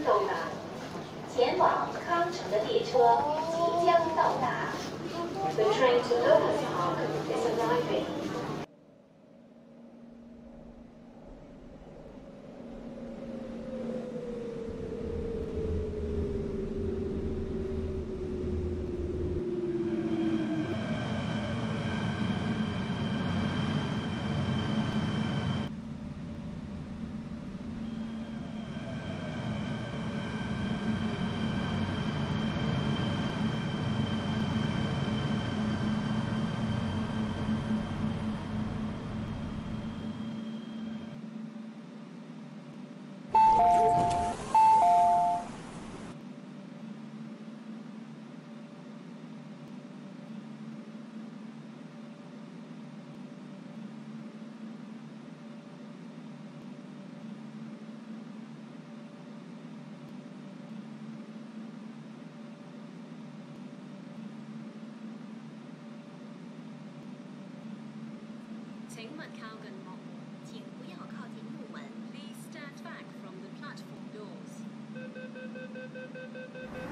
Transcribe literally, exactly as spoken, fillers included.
走廊，前往康城的列车即将到达。The train to Lotus Park is arriving. 请勿靠近幕门，请不要靠近木门。Please stand back from the platform doors.